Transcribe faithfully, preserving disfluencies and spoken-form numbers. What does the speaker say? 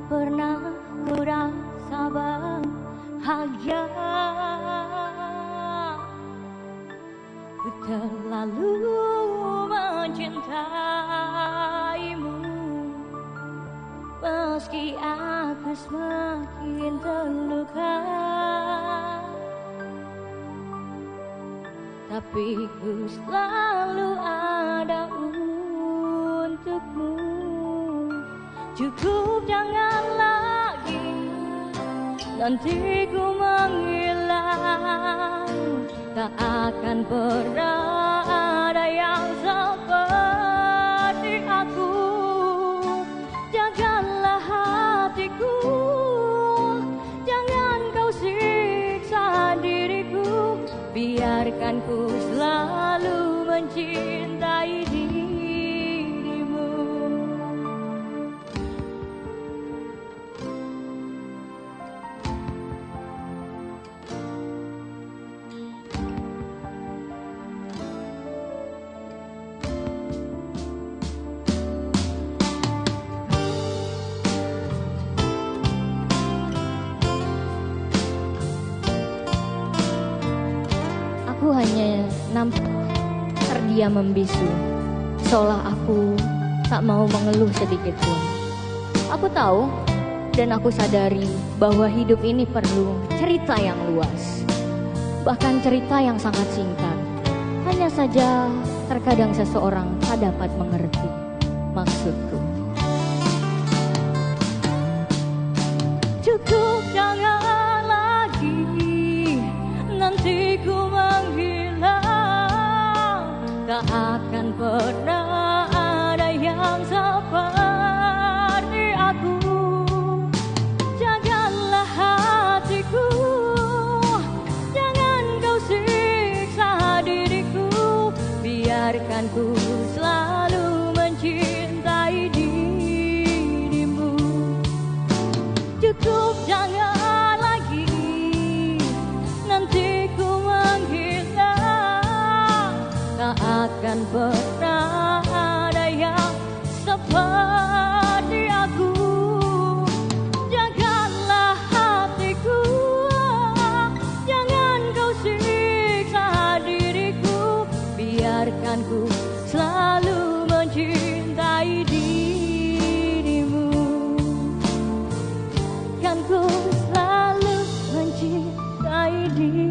pernah ku rasa bahagia. Ku terlalu mencintaimu, meski aku semakin terluka. Tapi ku selalu ada untukmu. Cukup jangan lagi nanti ku menghilang. Tak akan pernah ada yang seperti aku. Jagalah hatiku, jangan kau siksa diriku. Biarkan ku selalu mencintai dirimu. Aku hanya nampak terdiam membisu, seolah aku tak mau mengeluh sedikit pun. Aku tahu dan aku sadari bahwa hidup ini perlu cerita yang luas, bahkan cerita yang sangat singkat. Hanya saja terkadang seseorang tak dapat mengerti maksudku. Cukup jangan lagi nanti ku menghilang. Tak akan pernah ada yang seperti aku. Jagalah hatiku, jangan kau siksa diriku. Biarkan ku selalu mencintai dirimu. Cukup jangan lagi nanti ku menghilang. Tak akan pernah ada yang seperti aku. Jagalah hatiku, jangan kau siksa diriku. Biarkan ku selalu mencintai dirimu. Kan ku selalu mencintai dirimu.